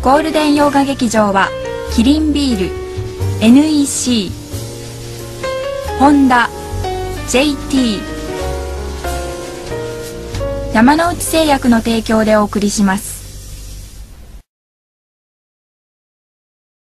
ゴールデン洋画劇場はキリンビール、NEC、ホンダ、JT、山之内製薬の提供でお送りします。